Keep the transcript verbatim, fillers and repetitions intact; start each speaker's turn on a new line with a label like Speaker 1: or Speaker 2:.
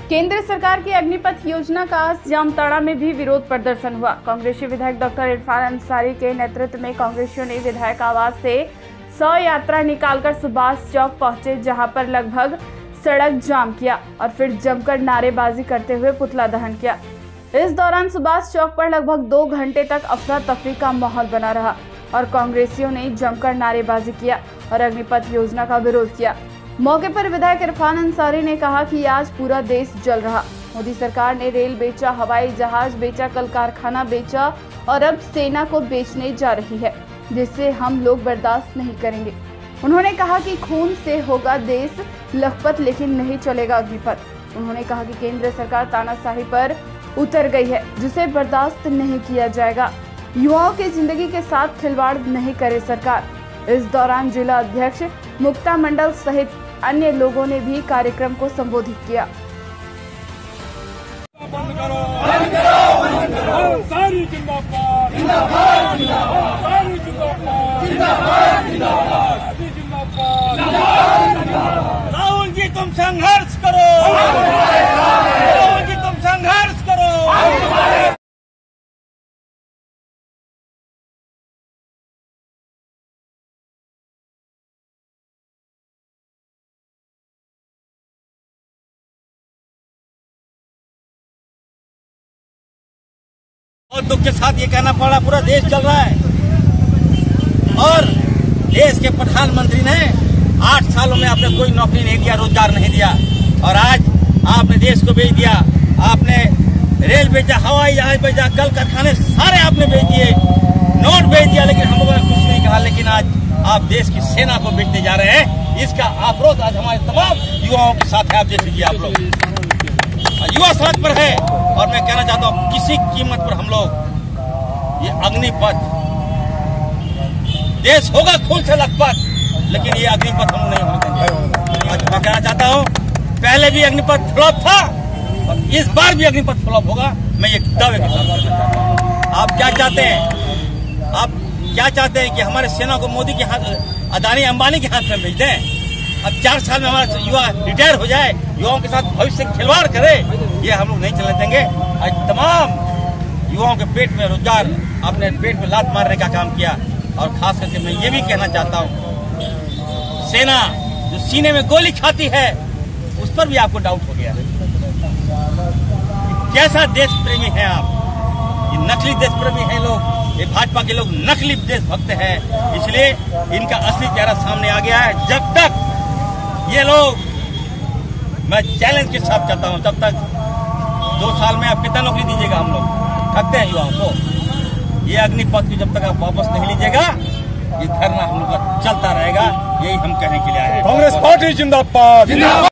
Speaker 1: केंद्र सरकार की अग्निपथ योजना का आज जामताड़ा में भी विरोध प्रदर्शन हुआ। कांग्रेसी विधायक डॉक्टर इरफान अंसारी के नेतृत्व में कांग्रेसियों ने विधायक आवास से सौ यात्रा निकालकर सुभाष चौक पहुंचे, जहां पर लगभग सड़क जाम किया और फिर जमकर नारेबाजी करते हुए पुतला दहन किया। इस दौरान सुभाष चौक पर लगभग दो घंटे तक अफरा तफरी का माहौल बना रहा और कांग्रेसियों ने जमकर नारेबाजी किया और अग्निपथ योजना का विरोध किया। मौके पर विधायक इरफान अंसारी ने कहा कि आज पूरा देश जल रहा। मोदी सरकार ने रेल बेचा, हवाई जहाज बेचा, कल कारखाना बेचा और अब सेना को बेचने जा रही है, जिससे हम लोग बर्दाश्त नहीं करेंगे। उन्होंने कहा कि खून से होगा देश लखपत, लेकिन नहीं चलेगा अग्निपथ। उन्होंने कहा कि केंद्र सरकार तानाशाही पर उतर गई है, जिसे बर्दाश्त नहीं किया जाएगा। युवाओं की जिंदगी के साथ खिलवाड़ नहीं करे सरकार। इस दौरान जिला अध्यक्ष मुक्ता मंडल सहित अन्य लोगों ने भी कार्यक्रम को संबोधित किया।
Speaker 2: बंद करो, बंद करो, बंद करो। सारी जिंदाबाद, जिंदाबाद, जिंदाबाद। सारी जिंदाबाद, जिंदाबाद, जिंदाबाद। जिंदाबाद। राहुल जी तुम संघर्ष करो, राहुल जी तुम संघर्ष करो। और दुख के साथ ये कहना पड़ा, पूरा देश चल रहा है और देश के प्रधानमंत्री ने आठ सालों में आपने कोई नौकरी नहीं दिया, रोजगार नहीं दिया और आज आपने देश को बेच दिया। आपने रेल बेचा, हवाई जहाज बेचा, कल कारखाने सारे आपने बेच दिए, नोट बेच दिया, लेकिन हम लोगों ने कुछ नहीं कहा। लेकिन आज आप देश की सेना को बेचने जा रहे हैं। इसका आक्रोश आज हमारे तमाम युवाओं के साथ है। आप जैसे कि आप लोग युवा सड़क पर है और मैं कहना चाहता हूँ किसी कीमत पर हम लोग ये अग्निपथ, देश होगा खून से लथपथ, लेकिन ये अग्निपथ हम नहीं होने देंगे। आज मैं कहना चाहता हूँ पहले भी अग्निपथ फ्लॉप था और इस बार भी अग्निपथ फ्लॉप होगा। मैं ये दावे के साथ कहना चाहता हूँ। आप क्या चाहते हैं? आप क्या चाहते हैं कि हमारे सेना को मोदी के हाथ, अदानी अंबानी के हाथ में भेज दें? अब चार साल में हमारा युवा रिटायर हो जाए, युवाओं के साथ भविष्य खिलवाड़ करे, ये हम लोग नहीं चलने देंगे। आज तमाम युवाओं के पेट में रोजगार, अपने पेट में लात मारने का काम किया। और खास करके मैं ये भी कहना चाहता हूँ, सेना जो सीने में गोली खाती है उस पर भी आपको डाउट हो गया। कैसा देश प्रेमी है आप? ये नकली देश प्रेमी है लोग, ये भाजपा के लोग नकली देशभक्त हैं। इसलिए इनका असली चेहरा सामने आ गया है। जब तक ये लोग, मैं चैलेंज के साथ कहता हूं, जब तक दो साल में आप कितना नौकरी दीजिएगा? हम लोग ठगते हैं युवाओं को। ये अग्निपथ की जब तक आप वापस नहीं लीजिएगा, ये धरना हम लोग का चलता रहेगा। यही हम कहने के लिए आए हैं।
Speaker 3: कांग्रेस पार्टी जिंदाबाद।